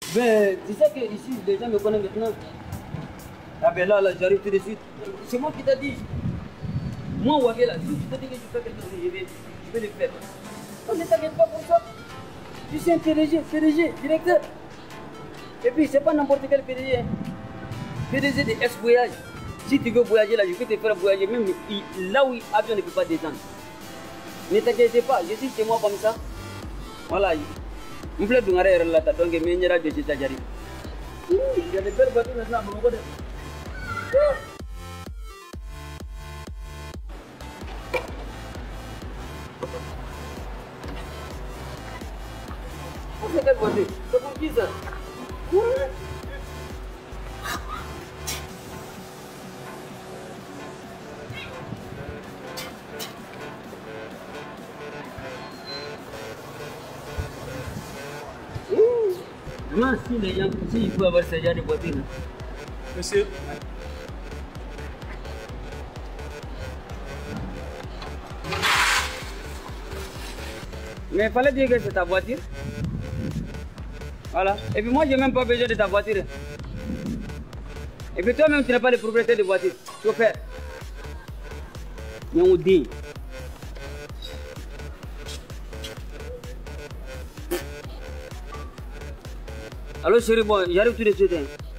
Mais tu sais que ici, les gens me connaissent maintenant. Ah ben là, j'arrive tout de suite. C'est moi qui t'ai dit. Moi, Wagé, là, si tu te dis que je fais quelque chose, je vais le faire. Non, ne t'inquiète pas pour ça. Je suis un PDG, directeur. Et puis, c'est pas n'importe quel PDG. Hein. PDG de S Voyage. Si tu veux voyager là, je peux te faire voyager même là où l'avion ne peut pas descendre. Ne t'inquiète pas, je suis chez moi comme ça. Voilà. Je me plaît de là, donc je me suis de chez Tajari. Il y a des belles voitures maintenant à Monaco. C'est quelle voiture? C'est pour qui ça? Moi, si les gens, si il faut avoir ce genre de voiture. Monsieur. Mais il fallait dire que c'est ta voiture. Voilà. Et puis moi, je n'ai même pas besoin de ta voiture. Et puis toi-même, tu n'es pas le propriétaire de voiture. Chauffeur. Mais on dit. Allô chérie, bon, j'arrive tout de suite. Hein.